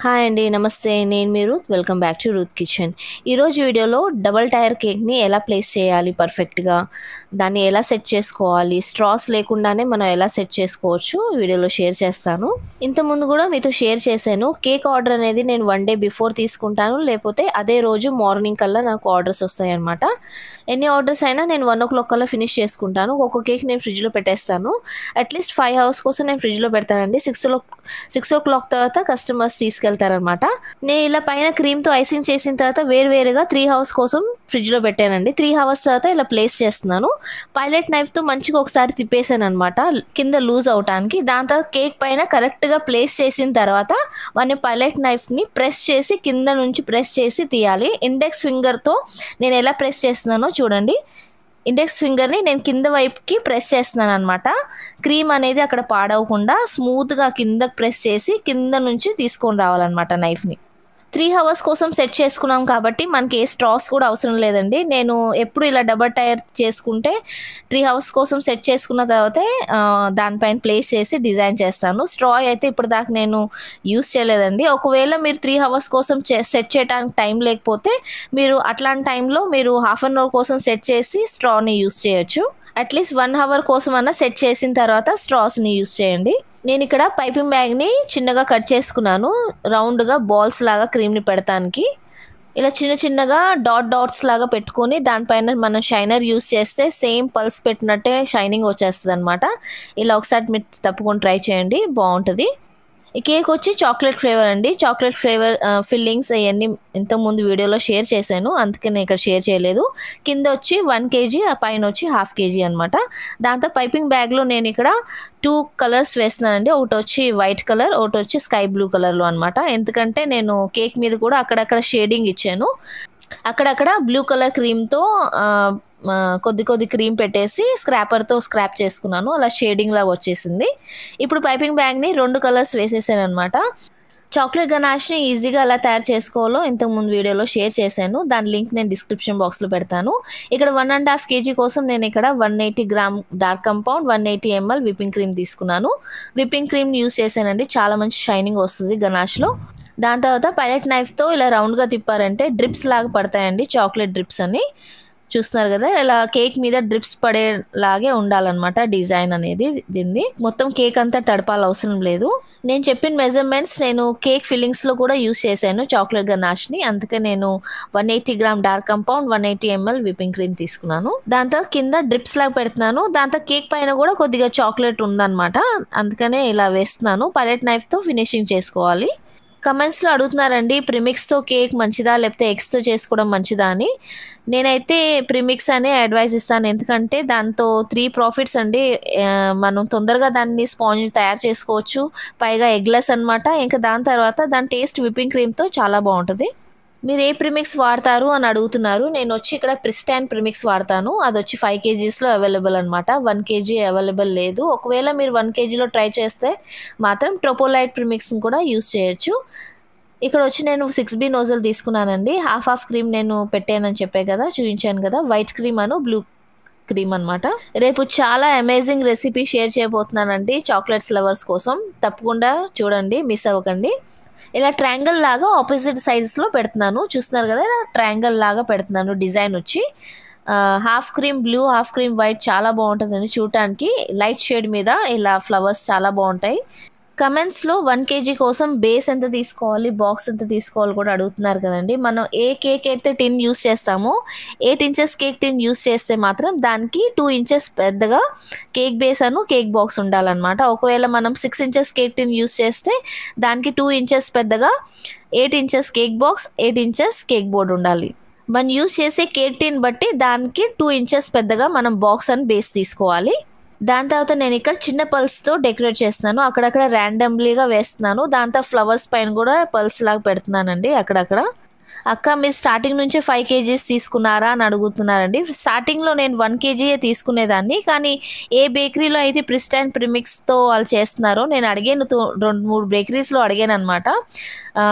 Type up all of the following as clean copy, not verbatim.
Hi అండి, నమస్తే. నేను మీ Ruth. Welcome back to Ruth kitchen. ఈరోజు వీడియోలో డబల్ టైర్ కేక్ని ఎలా ప్లేస్ చేయాలి పర్ఫెక్ట్గా, దాన్ని ఎలా సెట్ చేసుకోవాలి, స్ట్రాస్ లేకుండానే మనం ఎలా సెట్ చేసుకోవచ్చు వీడియోలో షేర్ చేస్తాను. ఇంతకుముందు కూడా మీతో షేర్ చేశాను. కేక్ ఆర్డర్ అనేది నేను 1 డే బిఫోర్ తీసుకుంటాను, లేకపోతే అదే రోజు మార్నింగ్ కల్లా నాకు ఆర్డర్స్ వస్తాయి అన్నమాట. ఎన్ని ఆర్డర్స్ అయినా నేను 1 o'clock కల్లా ఫినిష్ చేసుకుంటాను. ఒక్కొక్క కేక్ నేను ఫ్రిడ్జ్లో పెట్టేస్తాను. అట్లీస్ట్ 5 hours కోసం నేను ఫ్రిడ్జ్లో పెడతానండి. 6 o'clock తర్వాత కస్టమర్స్ తీసుకెళ్తారనమాట. నేను ఇలా పైన క్రీమ్తో ఐసింగ్ చేసిన తర్వాత వేరువేరుగా 3 hours కోసం ఫ్రిడ్జ్లో పెట్టానండి. 3 hours తర్వాత ఇలా ప్లేస్ చేస్తున్నాను. పైలట్ నైఫ్తో మంచిగా ఒకసారి తిప్పేసాను అనమాట, కింద లూజ్ అవటానికి. దాని తర్వాత కేక్ పైన కరెక్ట్గా ప్లేస్ చేసిన తర్వాత మన పైలట్ నైఫ్ని ప్రెస్ చేసి కింద నుంచి ప్రెస్ చేసి తీయాలి. ఇండెక్స్ ఫింగర్తో నేను ఎలా ప్రెస్ చేస్తున్నానో చూడండి. ఇండెక్స్ ఫింగర్ని నేను కింద వైపుకి ప్రెస్ చేస్తున్నాను అనమాట. క్రీమ్ అనేది అక్కడ పాడవకుండా స్మూత్గా కిందకి ప్రెస్ చేసి కింద నుంచి తీసుకొని రావాలన్నమాట నైఫ్ని. 3 hours కోసం సెట్ చేసుకున్నాం కాబట్టి మనకి ఏ స్ట్రాస్ కూడా అవసరం లేదండి. నేను ఎప్పుడు ఇలా డబల్ టైర్ చేసుకుంటే 3 hours కోసం సెట్ చేసుకున్న తర్వాతే దానిపైన ప్లేస్ చేసి డిజైన్ చేస్తాను. స్ట్రా అయితే ఇప్పుడు దాకా నేను యూస్ చేయలేదండి. ఒకవేళ మీరు 3 hours కోసం సెట్ చేయడానికి టైం లేకపోతే మీరు అట్లాంటి టైంలో మీరు 1/2 hour కోసం సెట్ చేసి స్ట్రాని యూస్ చేయొచ్చు. అట్లీస్ట్ 1 hour కోసం అన్నా సెట్ చేసిన తర్వాత స్ట్రాస్ని యూస్ చేయండి. నేను ఇక్కడ పైపింగ్ బ్యాగ్ని చిన్నగా కట్ చేసుకున్నాను, రౌండ్గా బాల్స్ లాగా క్రీమ్ని పెడతానికి. ఇలా చిన్నగా డాట్స్ లాగా పెట్టుకొని దానిపైన మనం షైనర్ యూస్ చేస్తే సేమ్ పల్స్ పెట్టినట్టే షైనింగ్ వచ్చేస్తుంది అనమాట. ఇలా ఒకసారి మీరు తప్పకుండా ట్రై చేయండి, బాగుంటుంది. ఈ కేక్ వచ్చి చాక్లెట్ ఫ్లేవర్ అండి. చాక్లెట్ ఫ్లేవర్ ఫిల్లింగ్స్ అవన్నీ ఇంతకుముందు వీడియోలో షేర్ చేశాను, అందుకే నేను ఇక్కడ షేర్ చేయలేదు. కింద వచ్చి 1 kg, పైన వచ్చి 1/2 kg అనమాట. దాంతో పైపింగ్ బ్యాగ్లో నేను ఇక్కడ 2 colors వేస్తున్నానండి. ఒకటి వచ్చి వైట్ కలర్, ఒకటి వచ్చి స్కై బ్లూ కలర్లో అనమాట. ఎందుకంటే నేను కేక్ మీద కూడా అక్కడక్కడ షేడింగ్ ఇచ్చాను. అక్కడక్కడ బ్లూ కలర్ క్రీమ్తో కొద్ది క్రీమ్ పెట్టేసి స్క్రాపర్తో స్క్రాప్ చేసుకున్నాను. అలా షేడింగ్ లాగా వచ్చేసింది. ఇప్పుడు పైపింగ్ బ్యాగ్ని 2 colors వేసేసాను అనమాట. చాక్లెట్ గనాష్ని ఈజీగా ఎలా తయారు చేసుకోవాలో ఇంతకుముందు వీడియోలో షేర్ చేశాను. దాని లింక్ నేను డిస్క్రిప్షన్ బాక్స్లో పెడతాను. ఇక్కడ 1.5 kg కోసం నేను ఇక్కడ 180 grams dark compound, 180 ml whipping cream తీసుకున్నాను. విప్పింగ్ క్రీమ్ యూస్ చేశానండి, చాలా మంచి షైనింగ్ వస్తుంది గనాష్లో. దాని తర్వాత పైలట్ నైఫ్తో ఇలా రౌండ్గా తిప్పారంటే డ్రిప్స్ లాగా పడతాయండి, చాక్లెట్ డ్రిప్స్ అని. చూస్తున్నారు కదా, ఇలా కేక్ మీద డ్రిప్స్ పడేలాగే ఉండాలన్నమాట డిజైన్ అనేది. దీన్ని మొత్తం కేక్ అంతా తడపాల అవసరం లేదు. నేను చెప్పిన మెజర్మెంట్స్ నేను కేక్ ఫిల్లింగ్స్లో కూడా యూస్ చేశాను చాక్లెట్ గనాష్ని. అందుకే నేను 180 grams dark compound, 180 ml whipping cream తీసుకున్నాను. దాంతో కింద డ్రిప్స్ లాగా పెడుతున్నాను. దాంతో కేక్ పైన కూడా కొద్దిగా చాక్లెట్ ఉందన్నమాట, అందుకనే ఇలా వేస్తున్నాను. పైలట్ నైఫ్తో ఫినిషింగ్ చేసుకోవాలి. కమెంట్స్లో అడుగుతున్నారండి, ప్రిమిక్స్తో కేక్ మంచిదా లేకపోతే ఎగ్స్తో చేసుకోవడం మంచిదా అని. నేనైతే ప్రిమిక్స్ అనే అడ్వైస్ ఇస్తాను, ఎందుకంటే దాంతో 3 profits అండి. మనం తొందరగా దాన్ని స్పాంజ్ తయారు చేసుకోవచ్చు, పైగా ఎగ్లెస్ అనమాట. ఇంకా దాని తర్వాత దాని టేస్ట్ విప్పింగ్ క్రీమ్తో చాలా బాగుంటుంది. మీరు ఏ ప్రిమిక్స్ వాడతారు అని అడుగుతున్నారు. నేను వచ్చి ఇక్కడ ప్రిస్టాన్ ప్రిమిక్స్ వాడతాను. అది వచ్చి 5 kgsలో అవైలబుల్ అనమాట. 1 kg అవైలబుల్ లేదు. ఒకవేళ మీరు 1 kgలో ట్రై చేస్తే మాత్రం ట్రోపోలైట్ ప్రిమిక్స్ని కూడా యూస్ చేయొచ్చు. ఇక్కడ వచ్చి నేను 6B నోజల్ తీసుకున్నానండి. హాఫ్ క్రీమ్ నేను పెట్టానని చూపించాను కదా, వైట్ క్రీమ్ అను బ్లూ క్రీమ్ అనమాట. రేపు చాలా అమేజింగ్ రెసిపీ షేర్ చేయబోతున్నానండి చాక్లెట్స్ లవర్స్ కోసం. తప్పకుండా చూడండి, మిస్ అవ్వకండి. ఇలా ట్రయాంగిల్ లాగా ఆపోజిట్ సైడ్స్లో పెడుతున్నాను. చూస్తున్నారు కదా, ఇలా ట్రయాంగిల్ లాగా పెడుతున్నాను. డిజైన్ వచ్చి half cream blue, half cream white చాలా బాగుంటుందండి చూడటానికి. లైట్ షేడ్ మీద ఇలా ఫ్లవర్స్ చాలా బాగుంటాయి. కమెంట్స్లో 1 kg కోసం బేస్ ఎంత తీసుకోవాలి, బాక్స్ ఎంత తీసుకోవాలి కూడా అడుగుతున్నారు కదండి. మనం ఏ కేక్ అయితే టిన్ యూస్ చేస్తామో, 8 inches కేక్ టిన్ యూస్ చేస్తే మాత్రం దానికి 2 inches పెద్దగా కేక్ బేస్ అను కేక్ బాక్స్ ఉండాలన్నమాట. ఒకవేళ మనం 6 inches కేక్ టిన్ యూస్ చేస్తే దానికి 2 inches పెద్దగా 8 inches cake box, 8 inches cake board ఉండాలి. మనం యూస్ చేసే కేక్ టిన్ బట్టి దానికి 2 inches పెద్దగా మనం బాక్స్ అని బేస్ తీసుకోవాలి. దాని తర్వాత నేను ఇక్కడ చిన్న పల్స్తో డెకరేట్ చేస్తున్నాను. అక్కడక్కడ ర్యాండమ్లీగా వేస్తున్నాను. దాంతో ఫ్లవర్స్ పైన కూడా పల్స్ లాగా పెడుతున్నానండి అక్కడక్కడ. అక్క, మీరు స్టార్టింగ్ నుంచే 5 kgs తీసుకున్నారా అని అడుగుతున్నారండి. స్టార్టింగ్లో నేను 1 kg తీసుకునేదాన్ని, కానీ ఏ బేకరీలో అయితే ప్రిస్టాన్ ప్రిమిక్స్తో వాళ్ళు చేస్తున్నారో నేను అడిగాను, 2-3 బేకరీస్లో అడిగాను అనమాట.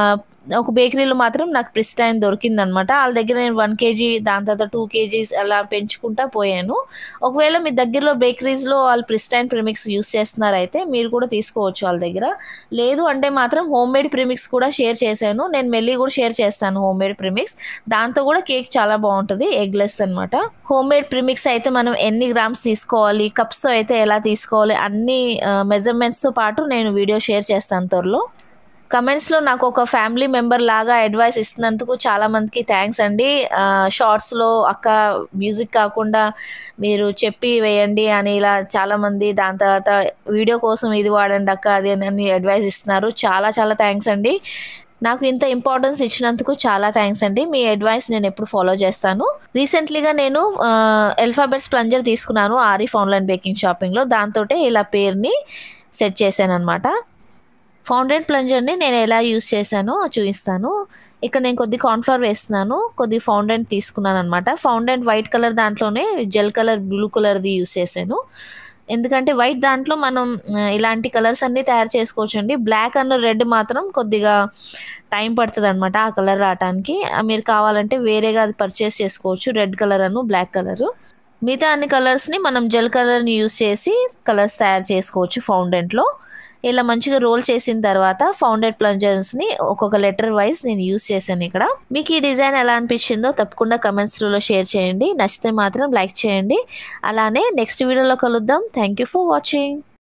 ఒక బేకరీలో మాత్రం నాకు ప్రిస్టైన్ దొరికిందనమాట. వాళ్ళ దగ్గర నేను 1 కేజీ, దాని తర్వాత 2 కేజీస్ అలా పెంచుకుంటా పోయాను. ఒకవేళ మీ దగ్గరలో బేకరీస్‌లో వాళ్ళు ప్రిస్టైన్ ప్రీమిక్స్ యూజ్ చేస్తున్నారైతే మీరు కూడా తీసుకోవచ్చు వాళ్ళ దగ్గర. లేదు అంటే మాత్రం హోమ్‌మేడ్ ప్రీమిక్స్ కూడా షేర్ చేశాను. నేను మెల్లి కూడా షేర్ చేస్తాను హోమ్‌మేడ్ ప్రీమిక్స్. దాంతో కూడా కేక్ చాలా బావుంటది. ఎగ్‌లెస్ అనమాట. హోమ్‌మేడ్ ప్రీమిక్స్ అయితే మనం ఎన్ని గ్రామ్స్ తీసుకోవాలి, కప్స్‌తో అయితే ఎలా తీసుకోవాలి అన్ని మెజర్‌మెంట్స్‌తో పాటు నేను వీడియో షేర్ చేస్తాను త్వరలో. కమెంట్స్‌లో నాకు ఒక ఫ్యామిలీ మెంబర్ లాగా అడ్వైస్ ఇస్తున్నందుకు చాలా మందికి థ్యాంక్స్ అండి. షార్ట్స్‌లో అక్క మ్యూజిక్ కాకుండా మీరు చెప్పి వేయండి అని ఇలా చాలామంది, దాని తర్వాత వీడియో కోసం ఇది వాడండి అక్క అది అని అడ్వైస్ ఇస్తున్నారు. చాలా చాలా థ్యాంక్స్ అండి. నాకు ఇంత ఇంపార్టెన్స్ ఇచ్చినందుకు చాలా థ్యాంక్స్ అండి. మీ అడ్వైస్ నేను ఎప్పుడు ఫాలో చేస్తాను. రీసెంట్లీగా నేను ఆల్ఫాబెట్స్ ప్లంజర్ తీసుకున్నాను ఆరిఫ్ ఆన్లైన్ బేకింగ్ షాపింగ్‌లో. దాంతోటే ఇలా పేరుని సెట్ చేశాననమాట. ఫౌండెంట్ ప్లంజర్‌ని నేను ఎలా యూజ్ చేశానో చూపిస్తాను. ఇక్కడ నేను కొద్ది కార్న్‌ఫ్లోర్ వేస్తున్నాను. కొద్ది ఫౌండెంట్ తీసుకున్నాననమాట. ఫౌండెంట్ వైట్ కలర్ దాంట్లోనే జెల్ కలర్ బ్లూ కలర్‌ది యూజ్ చేశాను. ఎందుకంటే వైట్ దాంట్లో మనం ఇలాంటి కలర్స్ అన్నీ తయారు చేసుకోవచ్చండి. బ్లాక్ అండ్ రెడ్ మాత్రం కొద్దిగా టైం పడతదనమాట ఆ కలర్ రావటానికి. మీరు కావాలంటే వేరేగా అది పర్చేస్ చేసుకోవచ్చు. Red colour black colour. మిగతా అన్ని కలర్స్‌ని మనం జెల్ కలర్‌ని యూజ్ చేసి కలర్స్ తయారు చేసుకోవచ్చు ఫౌండెంట్‌లో. ఇలా మంచిగా రోల్ చేసిన తర్వాత ఫౌండెడ్ ప్లంజర్స్ని ఒక్కొక్క లెటర్ వైజ్ నేను యూజ్ చేశాను ఇక్కడ. మీకు ఈ డిజైన్ ఎలా అనిపించిందో తప్పకుండా కమెంట్స్లో షేర్ చేయండి. నచ్చితే మాత్రం లైక్ చేయండి. అలానే నెక్స్ట్ వీడియోలో కలుద్దాం. Thank you for watching.